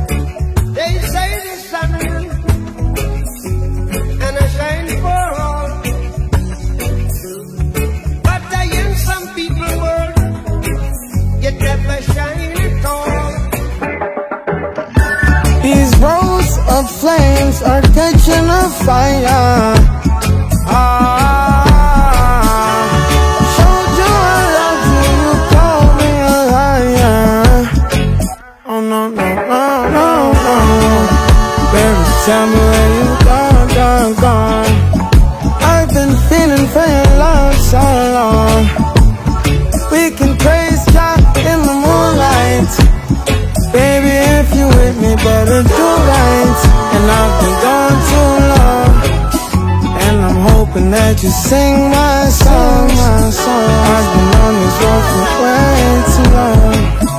They say the sun and I shine for all, but I in some people world you never shine at all. These rows of flames are catching a fire. Showed you I love you, you called me a liar. Oh no, no, no, no, no. Baby, tell me where you gone, gone, gone. I've been feeling for your love so long. We can praise God in the moonlight. Baby, if you with me, better do right. And I've been gone too long, and I'm hoping that you sing my song, my song. I've been on this road for way too long.